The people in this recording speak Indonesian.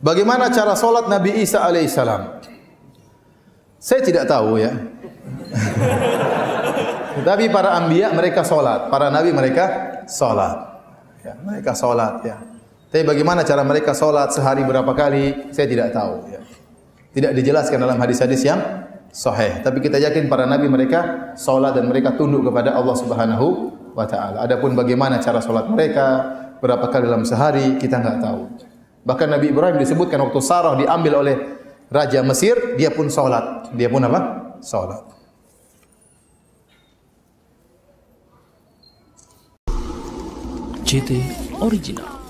Bagaimana cara solat Nabi Isa alaihissalam? Saya tidak tahu ya. Tapi para anbiya mereka solat, para nabi mereka solat. Ya, mereka solat ya. Tapi bagaimana cara mereka solat sehari berapa kali? Saya tidak tahu ya. Tidak dijelaskan dalam hadis-hadis yang sahih. Tapi kita yakin para nabi mereka solat dan mereka tunduk kepada Allah Subhanahu wa taala. Adapun bagaimana cara solat mereka, berapa kali dalam sehari, kita enggak tahu. Bahkan Nabi Ibrahim disebutkan waktu Sarah diambil oleh Raja Mesir, dia pun salat. Dia pun apa? Salat. JT Original.